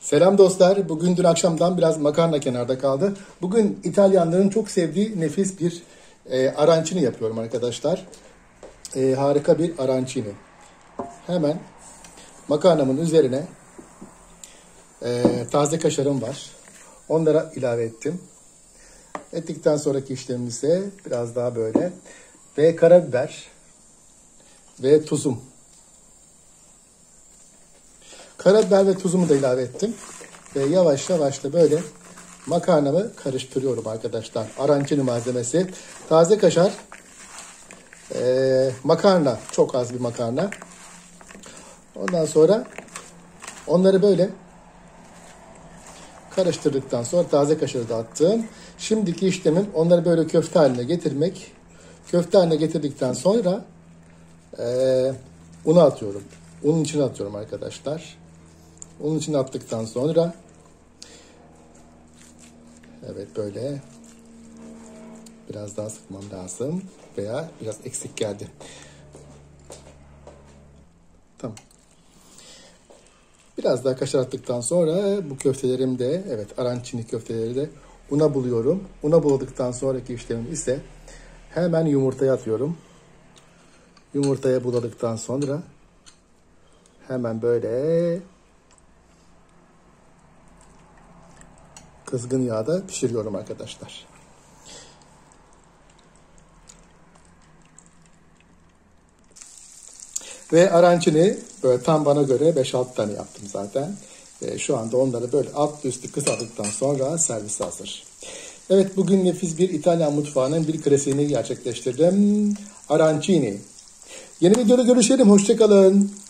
Selam dostlar. Bugün dün akşamdan biraz makarna kenarda kaldı. Bugün İtalyanların çok sevdiği nefis bir arancini yapıyorum arkadaşlar. Harika bir arancini. Hemen makarnamın üzerine taze kaşarım var. Onlara ilave ettim. Ettikten sonraki işlemimiz ise biraz daha böyle. Ve karabiber ve tuzum. Karabiber ve tuzumu da ilave ettim. Ve yavaş yavaş da böyle makarnamı karıştırıyorum arkadaşlar. Arancini malzemesi. Taze kaşar, makarna, çok az bir makarna. Ondan sonra onları böyle karıştırdıktan sonra taze kaşarı da attım. Şimdiki işlemim onları böyle köfte haline getirmek. Köfte haline getirdikten sonra unu atıyorum. Unun içine atıyorum arkadaşlar. Unun içine attıktan sonra evet böyle biraz daha sıkmam lazım veya biraz eksik geldi. Tamam. Biraz daha kaşar attıktan sonra bu köftelerimi de evet arancini köfteleri de una buluyorum. Una buladıktan sonraki işlemim ise hemen yumurtaya atıyorum. Yumurtaya buladıktan sonra hemen böyle kızgın yağda pişiriyorum arkadaşlar. Ve arancini böyle tam bana göre 5-6 tane yaptım zaten. Ve şu anda onları böyle alt üstü kızarttıktan sonra servis hazır. Evet, bugün nefis bir İtalyan mutfağının bir klasiğini gerçekleştirdim. Arancini. Yeni videoda görüşelim. Hoşça kalın.